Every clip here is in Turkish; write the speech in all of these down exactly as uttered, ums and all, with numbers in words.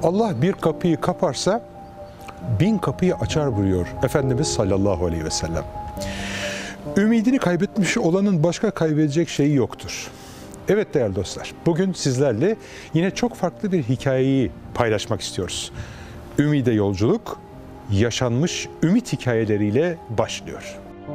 Allah bir kapıyı kaparsa bin kapıyı açar buyuruyor Efendimiz sallallahu aleyhi ve sellem. Ümidini kaybetmiş olanın başka kaybedecek şeyi yoktur. Evet değerli dostlar, bugün sizlerle yine çok farklı bir hikayeyi paylaşmak istiyoruz. Ümide yolculuk, yaşanmış ümit hikayeleriyle başlıyor.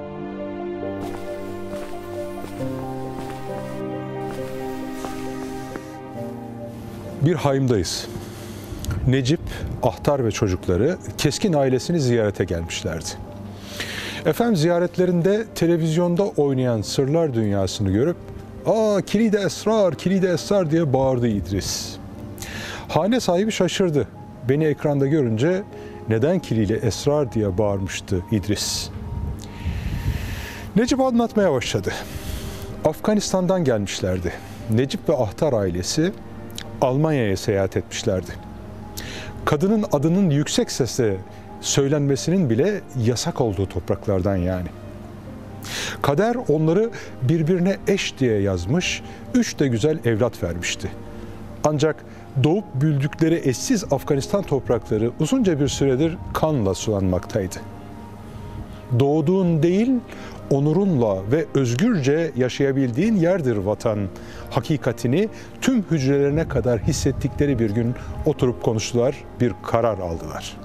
Bir haymdayız. Necip, Ahtar ve çocukları Keskin ailesini ziyarete gelmişlerdi. Efendim ziyaretlerinde televizyonda oynayan Sırlar Dünyası'nı görüp "Aa, kilide esrar, kilide esrar" diye bağırdı İdris. Hane sahibi şaşırdı. Beni ekranda görünce neden kilide esrar diye bağırmıştı İdris. Necip anlatmaya başladı. Afganistan'dan gelmişlerdi. Necip ve Ahtar ailesi Almanya'ya seyahat etmişlerdi. Kadının adının yüksek sesle söylenmesinin bile yasak olduğu topraklardan yani. Kader onları birbirine eş diye yazmış, üç de güzel evlat vermişti. Ancak doğup büyüdükleri eşsiz Afganistan toprakları uzunca bir süredir kanla sulanmaktaydı. Doğduğun değil, onurunla ve özgürce yaşayabildiğin yerdir vatan hakikatini tüm hücrelerine kadar hissettikleri bir gün oturup konuştular, bir karar aldılar.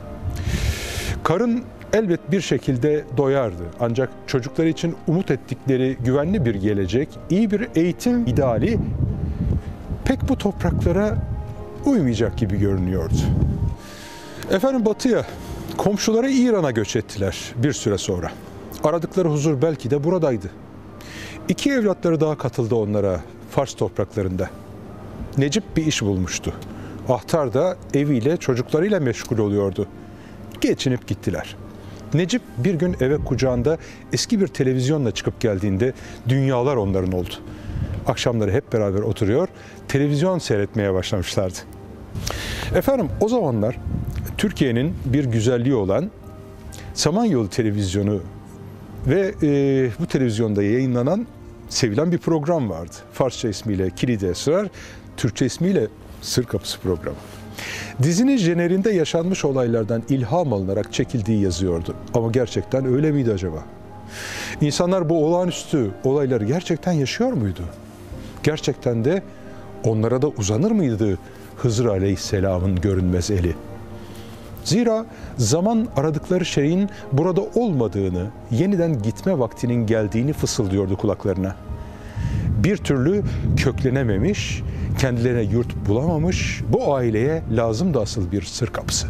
Karın elbet bir şekilde doyardı. Ancak çocukları için umut ettikleri güvenli bir gelecek, iyi bir eğitim ideali pek bu topraklara uymayacak gibi görünüyordu. Efendim batıya, komşuları İran'a göç ettiler bir süre sonra. Aradıkları huzur belki de buradaydı. İki evlatları daha katıldı onlara Fars topraklarında. Necip bir iş bulmuştu. Ahtar da eviyle, çocuklarıyla meşgul oluyordu. Geçinip gittiler. Necip bir gün eve kucağında eski bir televizyonla çıkıp geldiğinde dünyalar onların oldu. Akşamları hep beraber oturuyor, televizyon seyretmeye başlamışlardı. Efendim o zamanlar Türkiye'nin bir güzelliği olan Samanyolu televizyonu ve e, bu televizyonda yayınlanan sevilen bir program vardı. Farsça ismiyle Kilide Esrar, Türkçe ismiyle Sır Kapısı programı. Dizinin jenerinde yaşanmış olaylardan ilham alınarak çekildiği yazıyordu. Ama gerçekten öyle miydi acaba? İnsanlar bu olağanüstü olayları gerçekten yaşıyor muydu? Gerçekten de onlara da uzanır mıydı Hızır Aleyhisselam'ın görünmez eli? Zira zaman aradıkları şeyin burada olmadığını, yeniden gitme vaktinin geldiğini fısıldıyordu kulaklarına. Bir türlü köklenememiş, kendilerine yurt bulamamış, bu aileye lazımdı asıl bir sır kapısı.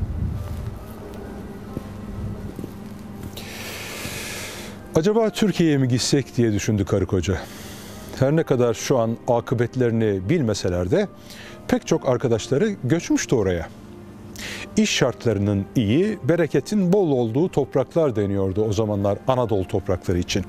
Acaba Türkiye'ye mi gitsek diye düşündü karı koca. Her ne kadar şu an akıbetlerini bilmeseler de pek çok arkadaşları göçmüştü oraya. İş şartlarının iyi, bereketin bol olduğu topraklar deniyordu o zamanlar Anadolu toprakları için.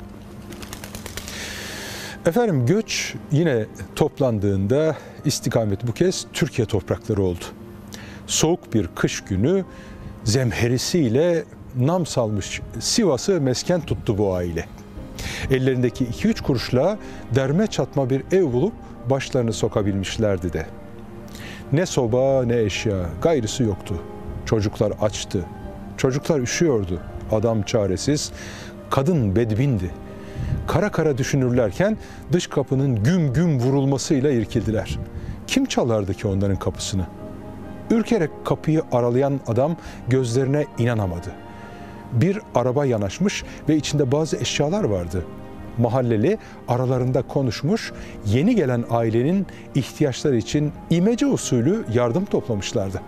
Efendim göç yine toplandığında istikamet bu kez Türkiye toprakları oldu. Soğuk bir kış günü zemherisiyle nam salmış Sivas'ı mesken tuttu bu aile. Ellerindeki iki üç kuruşla derme çatma bir ev bulup başlarını sokabilmişlerdi de. Ne soba ne eşya, gayrısı yoktu. Çocuklar açtı, çocuklar üşüyordu. Adam çaresiz, kadın bedbindi. Kara kara düşünürlerken dış kapının güm güm vurulmasıyla irkildiler. Kim çalardı ki onların kapısını? Ürkerek kapıyı aralayan adam gözlerine inanamadı. Bir araba yanaşmış ve içinde bazı eşyalar vardı. Mahalleli aralarında konuşmuş, yeni gelen ailenin ihtiyaçları için imece usulü yardım toplamışlardı.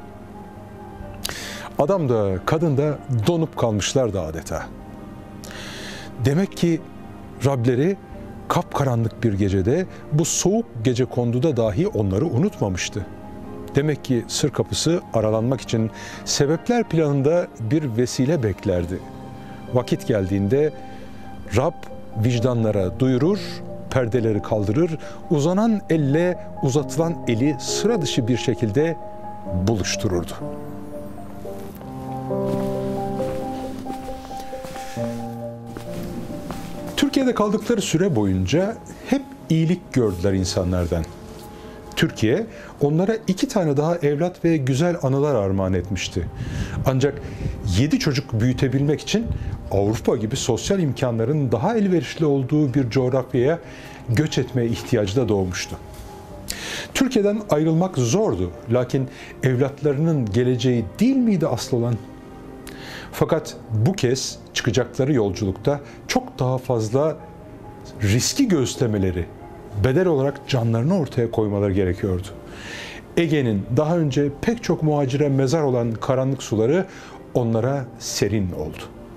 Adam da kadın da donup kalmışlardı adeta. Demek ki Rableri kapkaranlık bir gecede bu soğuk gecekonduda dahi onları unutmamıştı. Demek ki sır kapısı aralanmak için sebepler planında bir vesile beklerdi. Vakit geldiğinde Rab vicdanlara duyurur, perdeleri kaldırır, uzanan elle uzatılan eli sıra dışı bir şekilde buluştururdu. Türkiye'de kaldıkları süre boyunca hep iyilik gördüler insanlardan. Türkiye onlara iki tane daha evlat ve güzel anılar armağan etmişti. Ancak yedi çocuk büyütebilmek için Avrupa gibi sosyal imkanların daha elverişli olduğu bir coğrafyaya göç etmeye ihtiyacı da doğmuştu. Türkiye'den ayrılmak zordu, lakin evlatlarının geleceği değil miydi asıl olan? Fakat bu kez çıkacakları yolculukta çok daha fazla riski göğüslemeleri, bedel olarak canlarını ortaya koymaları gerekiyordu. Ege'nin daha önce pek çok muhacire mezar olan karanlık suları onlara serin oldu.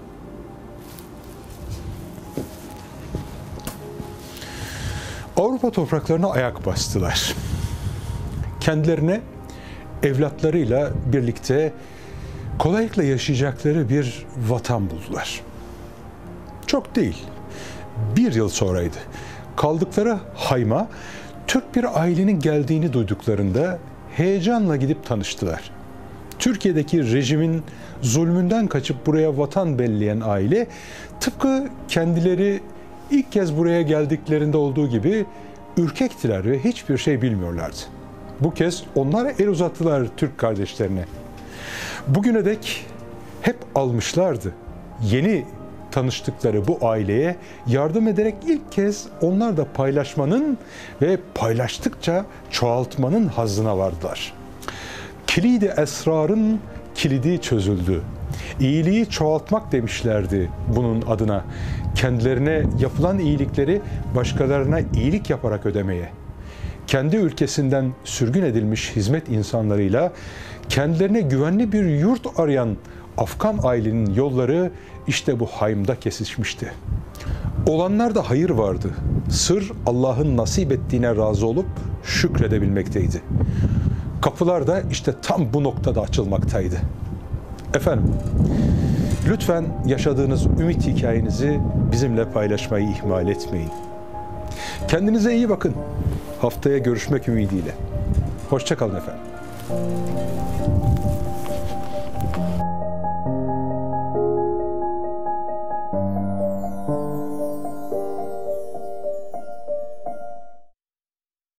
Avrupa topraklarına ayak bastılar. Kendilerine evlatlarıyla birlikte kolaylıkla yaşayacakları bir vatan buldular. Çok değil, bir yıl sonraydı. Kaldıkları hayma, Türk bir ailenin geldiğini duyduklarında heyecanla gidip tanıştılar. Türkiye'deki rejimin zulmünden kaçıp buraya vatan belleyen aile, tıpkı kendileri ilk kez buraya geldiklerinde olduğu gibi ürkektiler ve hiçbir şey bilmiyorlardı. Bu kez onlara el uzattılar Türk kardeşlerine. Bugüne dek hep almışlardı. Yeni tanıştıkları bu aileye yardım ederek ilk kez onlar da paylaşmanın ve paylaştıkça çoğaltmanın hazzına vardılar. Kilidi esrarın kilidi çözüldü. İyiliği çoğaltmak demişlerdi bunun adına. Kendilerine yapılan iyilikleri başkalarına iyilik yaparak ödemeye. Kendi ülkesinden sürgün edilmiş hizmet insanlarıyla kendilerine güvenli bir yurt arayan Afgan ailenin yolları işte bu haymda kesişmişti. Olanlarda hayır vardı. Sır Allah'ın nasip ettiğine razı olup şükredebilmekteydi. Kapılar da işte tam bu noktada açılmaktaydı. Efendim, lütfen yaşadığınız ümit hikayenizi bizimle paylaşmayı ihmal etmeyin. Kendinize iyi bakın. Haftaya görüşmek ümidiyle. Hoşça kalın efendim.